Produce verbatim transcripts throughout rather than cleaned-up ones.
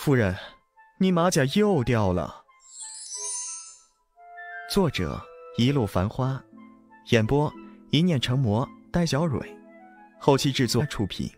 夫人，你马甲又掉了。作者：一路繁花，演播：一念成魔，戴小蕊，后期制作出品。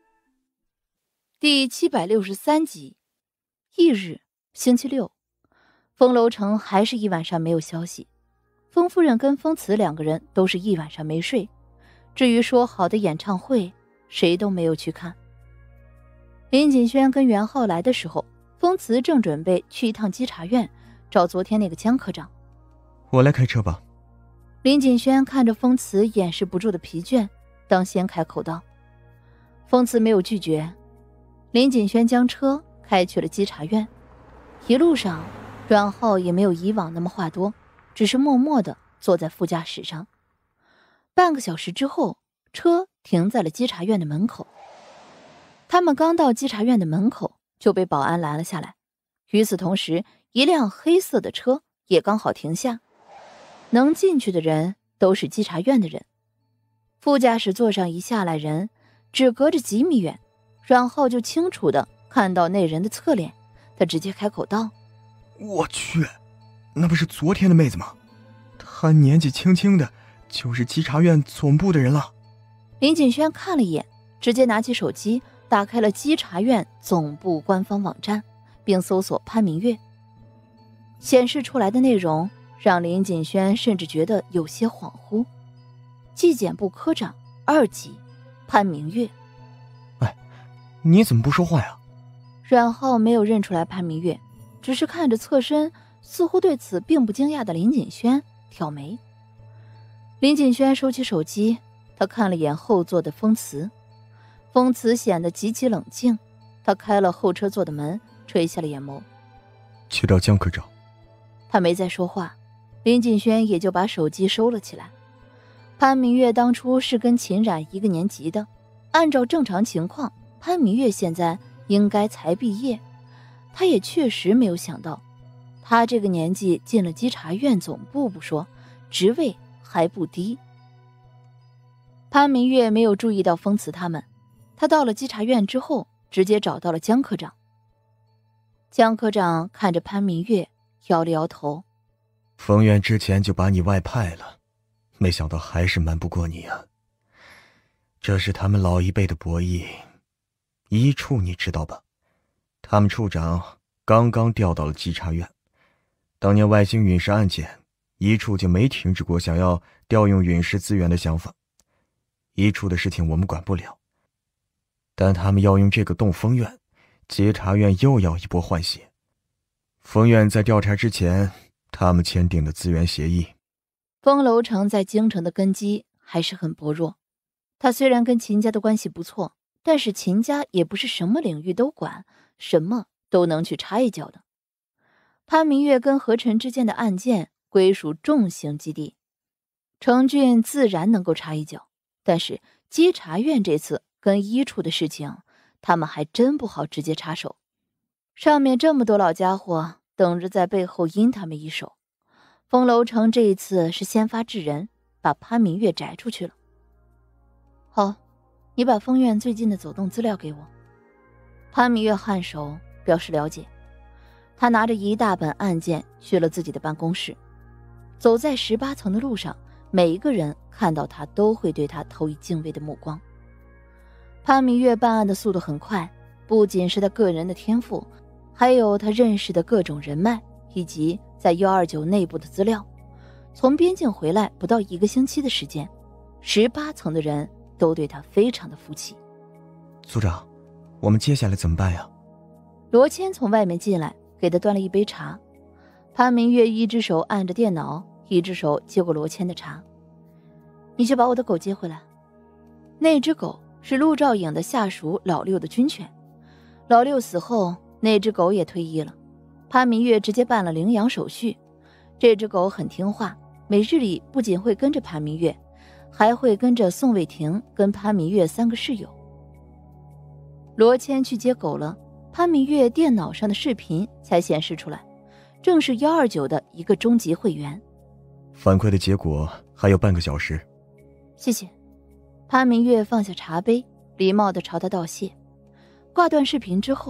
第七百六十三集。翌日，星期六，风楼城还是一晚上没有消息。风夫人跟风慈两个人都是一晚上没睡。至于说好的演唱会，谁都没有去看。林锦轩跟袁浩来的时候，风慈正准备去一趟稽查院找昨天那个江科长。 我来开车吧。 林锦轩看着风慈掩饰不住的疲倦，当先开口道。风慈没有拒绝，林锦轩将车开去了稽查院。一路上，阮浩也没有以往那么话多，只是默默地坐在副驾驶上。半个小时之后，车停在了稽查院的门口。他们刚到稽查院的门口，就被保安拦了下来。与此同时，一辆黑色的车也刚好停下。能进去的人都是稽查院的人。副驾驶座上一下来人，只隔着几米远，阮浩就清楚地看到那人的侧脸。他直接开口道： 我去，那不是昨天的妹子吗？她年纪轻轻的就是稽查院总部的人了。 林锦轩看了一眼，直接拿起手机打开了稽查院总部官方网站，并搜索潘明月。显示出来的内容让林锦轩甚至觉得有些恍惚。纪检部科长二级潘明月。 哎，你怎么不说话呀？ 阮浩没有认出来潘明月，只是看着侧身似乎对此并不惊讶的林锦轩挑眉。林锦轩收起手机，他看了眼后座的风慈。风慈显得极其冷静，他开了后车座的门，垂下了眼眸。 去找江科长。 他没再说话，林锦轩也就把手机收了起来。潘明月当初是跟秦冉一个年级的，按照正常情况，潘明月现在应该才毕业。他也确实没有想到，他这个年纪进了稽查院总部不说，职位还不低。潘明月没有注意到风慈他们，他到了稽查院之后，直接找到了江科长。江科长看着潘明月，摇了摇头。 冯院之前就把你外派了，没想到还是瞒不过你啊。这是他们老一辈的博弈。一处你知道吧？他们处长刚刚调到了稽查院。当年外星陨石案件，一处就没停止过想要调用陨石资源的想法。一处的事情我们管不了，但他们要用这个动风院，稽查院又要一波换血。风院在调查之前，他们签订的资源协议。 风楼城在京城的根基还是很薄弱，他虽然跟秦家的关系不错，但是秦家也不是什么领域都管，什么都能去插一脚的。潘明月跟何晨之间的案件归属重刑基地，程俊自然能够插一脚，但是稽查院这次跟一处的事情，他们还真不好直接插手。上面这么多老家伙等着在背后阴他们一手。风楼城这一次是先发制人，把潘明月摘出去了。好，你把风院最近的走动资料给我。潘明月颔首表示了解。他拿着一大本案件去了自己的办公室。走在十八层的路上，每一个人看到他都会对他投以敬畏的目光。潘明月办案的速度很快，不仅是他个人的天赋，还有他认识的各种人脉，以及在一二九内部的资料。从边境回来不到一个星期的时间，十八层的人都对他非常的服气。 组长，我们接下来怎么办呀？ 罗谦从外面进来，给他端了一杯茶。潘明月一只手按着电脑，一只手接过罗谦的茶。你去把我的狗接回来。那只狗是陆兆颖的下属老六的军犬，老六死后，那只狗也退役了。潘明月直接办了领养手续。这只狗很听话，每日里不仅会跟着潘明月，还会跟着宋卫庭跟潘明月三个室友。罗谦去接狗了，潘明月电脑上的视频才显示出来，正是一二九的一个终极会员。 反馈的结果还有半个小时。 谢谢。潘明月放下茶杯，礼貌地朝他道谢。挂断视频之后，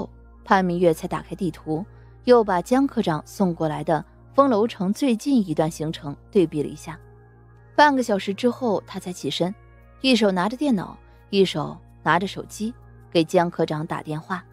潘明月才打开地图，又把江科长送过来的风楼城最近一段行程对比了一下。半个小时之后，他才起身，一手拿着电脑，一手拿着手机，给江科长打电话。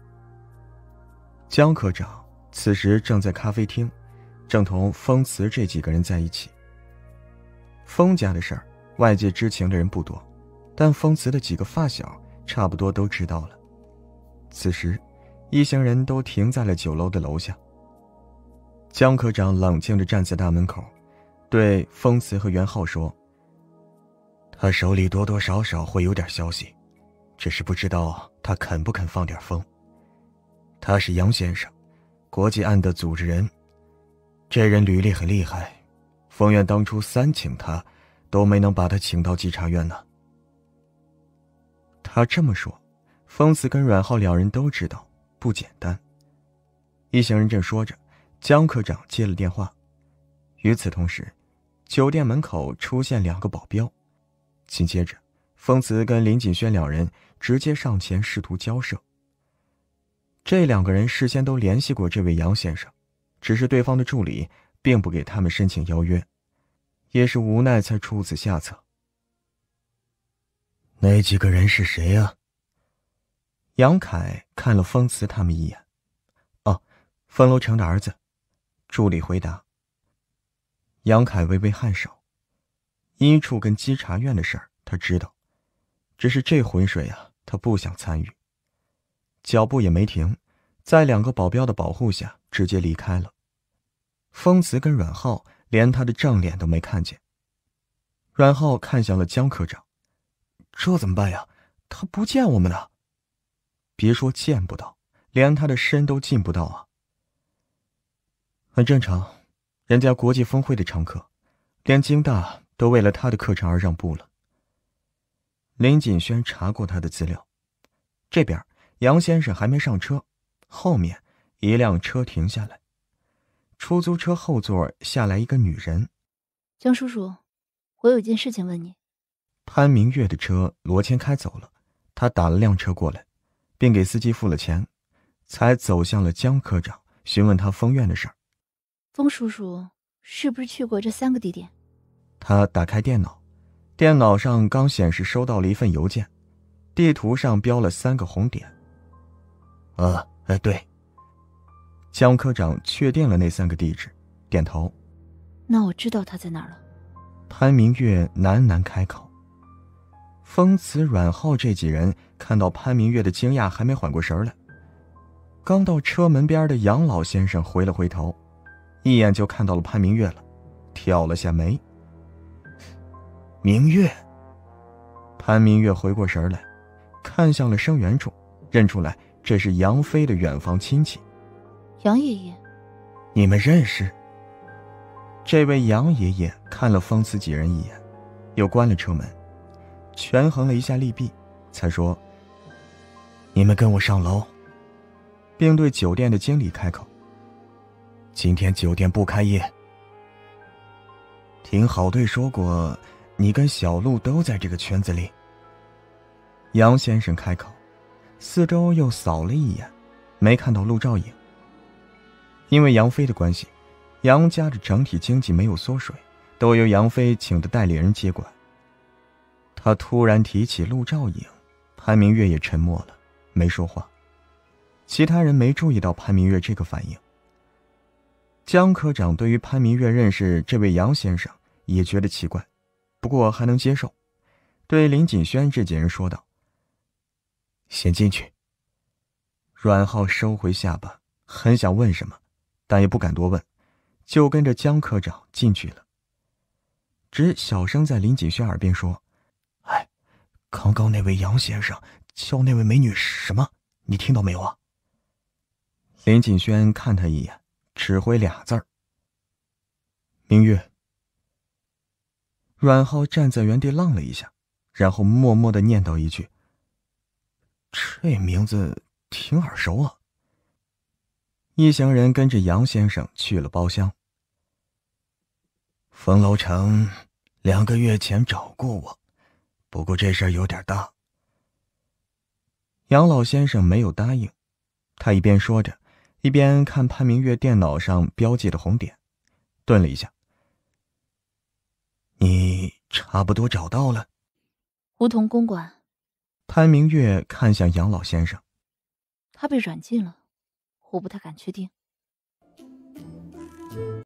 江科长此时正在咖啡厅，正同风慈这几个人在一起。风家的事儿，外界知情的人不多，但风慈的几个发小差不多都知道了。此时一行人都停在了酒楼的楼下。江科长冷静地站在大门口，对风慈和袁浩说：“他手里多多少少会有点消息，只是不知道他肯不肯放点风。他是杨先生，国际案的组织人，这人履历很厉害，风院当初三请他，都没能把他请到稽查院呢。”他这么说，风慈跟阮浩两人都知道不简单。一行人正说着，江科长接了电话。与此同时，酒店门口出现两个保镖，紧接着风慈跟林锦轩两人直接上前试图交涉。这两个人事先都联系过这位杨先生，只是对方的助理并不给他们申请邀约，也是无奈才出此下策。那几个人是谁啊？杨凯看了风慈他们一眼。哦，风楼城的儿子。助理回答。杨凯微微颔首，医处跟稽查院的事儿他知道，只是这浑水啊，他不想参与。脚步也没停，在两个保镖的保护下直接离开了。风慈跟阮浩连他的正脸都没看见。阮浩看向了江科长，这怎么办呀？他不见我们呢。别说见不到，连他的身都进不到啊。很正常，人家国际峰会的常客，连京大都为了他的课程而让步了。林锦轩查过他的资料，这边杨先生还没上车，后面一辆车停下来，出租车后座下来一个女人。 江叔叔，我有件事情问你。 潘明月的车罗谦开走了，他打了辆车过来，并给司机付了钱，才走向了江科长，询问他封院的事儿。 风叔叔是不是去过这三个地点？ 他打开电脑，电脑上刚显示收到了一份邮件，地图上标了三个红点。啊，哎，对。江科长确定了那三个地址，点头。 那我知道他在哪儿了。 潘明月喃喃开口。风慈、阮浩这几人看到潘明月的惊讶，还没缓过神来。刚到车门边的杨老先生回了回头，一眼就看到了潘明月了，挑了下眉。明月。潘明月回过神来，看向了声源处，认出来这是杨飞的远房亲戚。 杨爷爷， 你们认识？这位杨爷爷看了风慈几人一眼，又关了车门，权衡了一下利弊，才说：“你们跟我上楼。”并对酒店的经理开口：“今天酒店不开业。听郝队说过，你跟小陆都在这个圈子里。”杨先生开口，四周又扫了一眼，没看到陆兆颖。因为杨飞的关系，杨家的整体经济没有缩水，都由杨飞请的代理人接管。他突然提起陆兆颖，潘明月也沉默了，没说话。其他人没注意到潘明月这个反应。江科长对于潘明月认识这位杨先生也觉得奇怪，不过还能接受，对林锦轩这几人说道：“先进去。”阮浩收回下巴，很想问什么，但也不敢多问，就跟着江科长进去了。只小声在林锦轩耳边说：“哎，刚刚那位杨先生叫那位美女什么？你听到没有啊？”林锦轩看他一眼，只回俩字儿：“明月。”阮浩站在原地愣了一下，然后默默地念叨一句：“这名字挺耳熟啊。”一行人跟着杨先生去了包厢。风楼城两个月前找过我，不过这事儿有点大。杨老先生没有答应， 他一边说着，一边看潘明月电脑上标记的红点，顿了一下。你差不多找到了？ 胡同公馆。 潘明月看向杨老先生。 他被软禁了，我不太敢确定。